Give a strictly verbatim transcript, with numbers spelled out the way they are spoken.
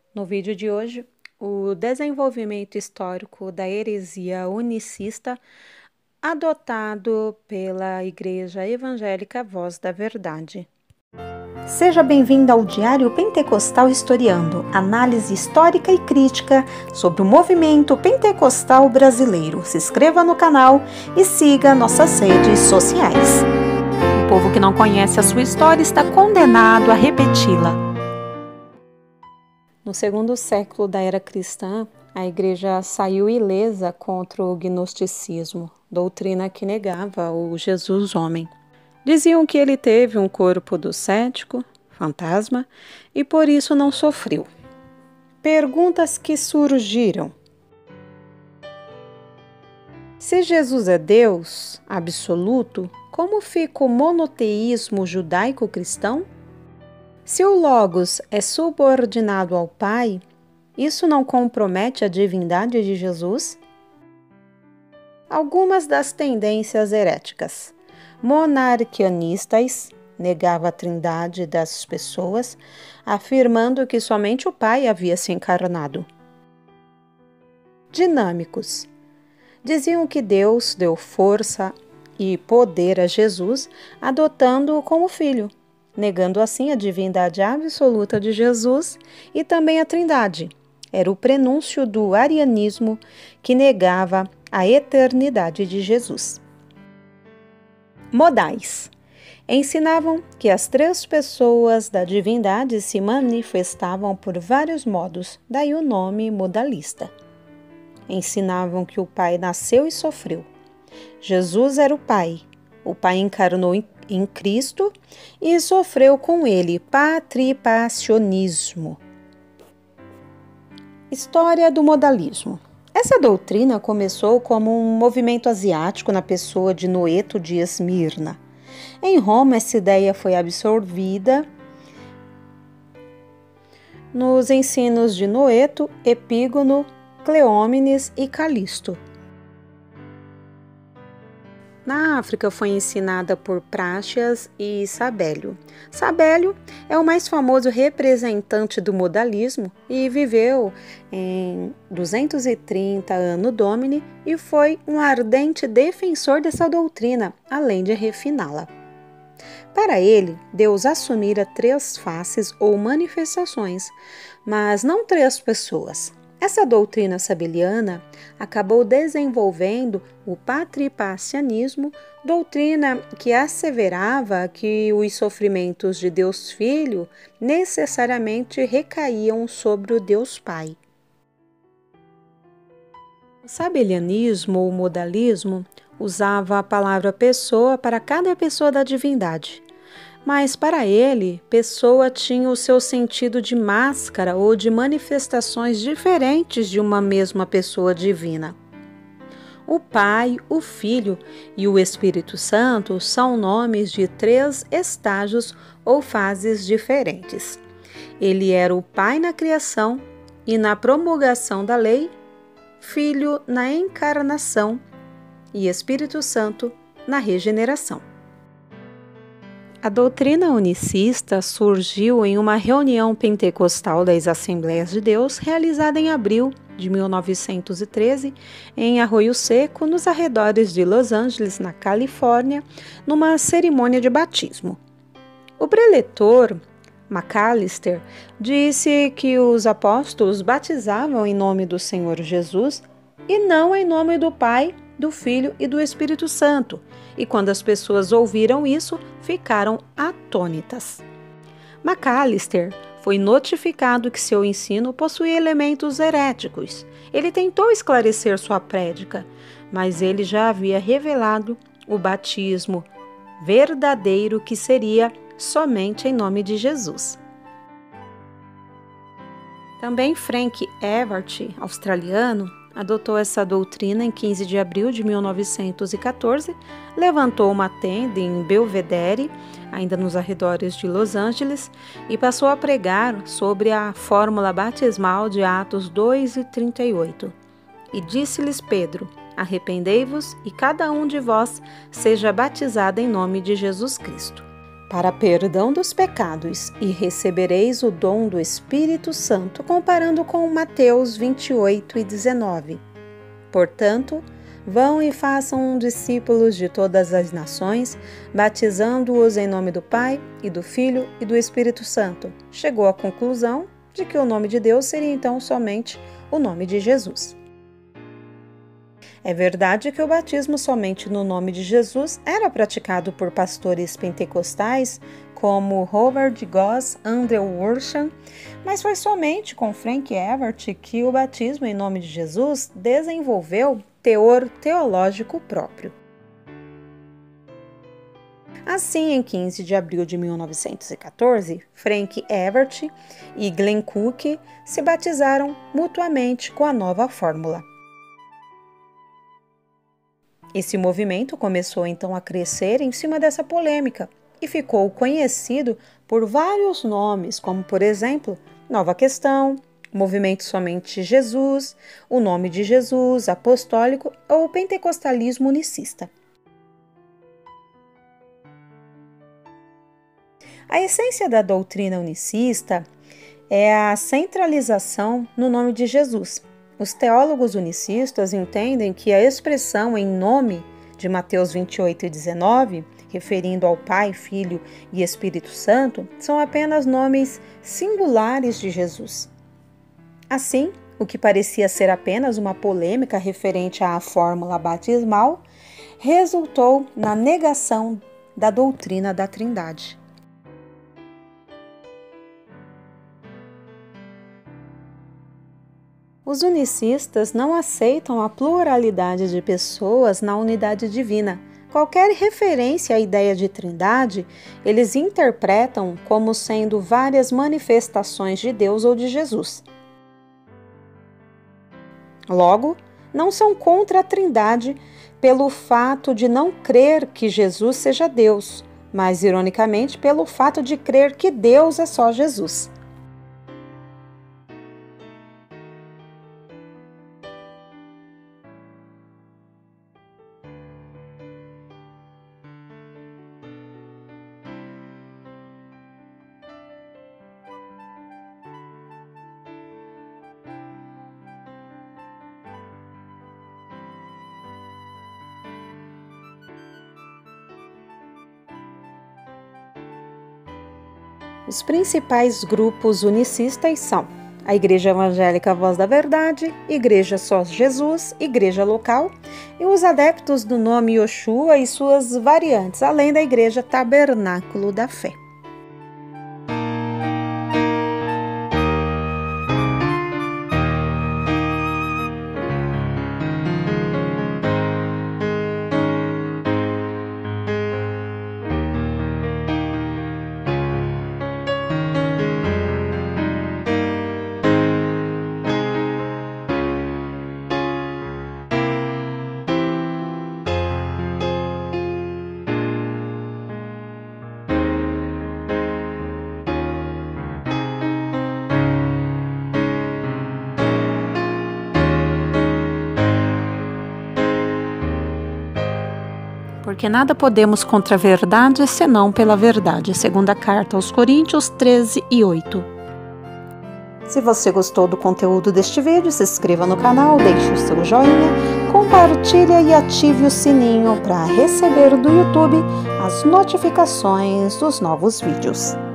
No vídeo de hoje, o desenvolvimento histórico da heresia unicista adotado pela Igreja Evangélica Voz da Verdade. Seja bem-vindo ao Diário Pentecostal Historiando, análise histórica e crítica sobre o movimento pentecostal brasileiro. Se inscreva no canal e siga nossas redes sociais. O povo que não conhece a sua história está condenado a repeti-la. No segundo século da era cristã, a Igreja saiu ilesa contra o gnosticismo, doutrina que negava o Jesus homem. Diziam que ele teve um corpo do cético, fantasma, e por isso não sofreu. Perguntas que surgiram. Se Jesus é Deus absoluto, como fica o monoteísmo judaico-cristão? Se o Logos é subordinado ao Pai, isso não compromete a divindade de Jesus? Algumas das tendências heréticas. Monarquianistas negava a trindade das pessoas, afirmando que somente o Pai havia se encarnado. Dinâmicos. Diziam que Deus deu força e poder a Jesus, adotando-o como filho, negando assim a divindade absoluta de Jesus e também a trindade. Era o prenúncio do arianismo que negava a eternidade de Jesus. Modais. Ensinavam que as três pessoas da divindade se manifestavam por vários modos, daí o nome modalista. Ensinavam que o Pai nasceu e sofreu. Jesus era o Pai. O Pai encarnou em Cristo e sofreu com ele, patripacionismo. História do modalismo. Essa doutrina começou como um movimento asiático na pessoa de Noeto de Esmirna. Em Roma, essa ideia foi absorvida nos ensinos de Noeto, Epígono, Cleómenes e Calisto. Na África foi ensinada por Práxias e Sabélio. Sabélio é o mais famoso representante do modalismo e viveu em duzentos e trinta Anno Domini e foi um ardente defensor dessa doutrina, além de refiná-la. Para ele, Deus assumira três faces ou manifestações, mas não três pessoas. Essa doutrina sabeliana acabou desenvolvendo o patripacianismo, doutrina que asseverava que os sofrimentos de Deus Filho necessariamente recaíam sobre o Deus Pai. O sabelianismo ou modalismo usava a palavra pessoa para cada pessoa da divindade. Mas para ele, pessoa tinha o seu sentido de máscara ou de manifestações diferentes de uma mesma pessoa divina. O Pai, o Filho e o Espírito Santo são nomes de três estágios ou fases diferentes. Ele era o Pai na criação e na promulgação da lei, Filho na encarnação e Espírito Santo na regeneração. A doutrina unicista surgiu em uma reunião pentecostal das Assembleias de Deus realizada em abril de mil novecentos e treze em Arroio Seco, nos arredores de Los Angeles, na Califórnia, numa cerimônia de batismo. O preletor Macalister disse que os apóstolos batizavam em nome do Senhor Jesus e não em nome do Pai, do Filho e do Espírito Santo, e quando as pessoas ouviram isso, ficaram atônitas. Macalister foi notificado que seu ensino possuía elementos heréticos. Ele tentou esclarecer sua prédica, mas ele já havia revelado o batismo verdadeiro que seria somente em nome de Jesus. Também Frank Evert, australiano, adotou essa doutrina em quinze de abril de mil novecentos e quatorze, levantou uma tenda em Belvedere, ainda nos arredores de Los Angeles, e passou a pregar sobre a fórmula batismal de Atos dois e trinta e oito. E disse-lhes Pedro: arrependei-vos e cada um de vós seja batizado em nome de Jesus Cristo. para perdão dos pecados, e recebereis o dom do Espírito Santo, comparando com Mateus vinte e oito e dezenove. Portanto, vão e façam discípulos de todas as nações, batizando-os em nome do Pai, e do Filho e do Espírito Santo. Chegou à conclusão de que o nome de Deus seria então somente o nome de Jesus. É verdade que o batismo somente no nome de Jesus era praticado por pastores pentecostais como Howard Goss, Andrew Worsham, mas foi somente com Frank Evert que o batismo em nome de Jesus desenvolveu teor teológico próprio. Assim, em quinze de abril de mil novecentos e quatorze, Frank Evert e Glenn Cook se batizaram mutuamente com a nova fórmula. Esse movimento começou então a crescer em cima dessa polêmica e ficou conhecido por vários nomes, como por exemplo, Nova Questão, Movimento Somente Jesus, o Nome de Jesus, Apostólico ou Pentecostalismo Unicista. A essência da doutrina unicista é a centralização no nome de Jesus. Os teólogos unicistas entendem que a expressão em nome de Mateus vinte e oito e dezenove, referindo ao Pai, Filho e Espírito Santo, são apenas nomes singulares de Jesus. Assim, o que parecia ser apenas uma polêmica referente à fórmula batismal, resultou na negação da doutrina da Trindade. Os unicistas não aceitam a pluralidade de pessoas na unidade divina. Qualquer referência à ideia de trindade, eles interpretam como sendo várias manifestações de Deus ou de Jesus. Logo, não são contra a trindade pelo fato de não crer que Jesus seja Deus, mas, ironicamente, pelo fato de crer que Deus é só Jesus. Os principais grupos unicistas são a Igreja Evangélica Voz da Verdade, Igreja Só Jesus, Igreja Local e os adeptos do nome Yoshua e suas variantes, além da Igreja Tabernáculo da Fé. Porque nada podemos contra a verdade, senão pela verdade. Segunda carta aos Coríntios treze e oito. Se você gostou do conteúdo deste vídeo, se inscreva no canal, deixe o seu joinha, compartilhe e ative o sininho para receber do YouTube as notificações dos novos vídeos.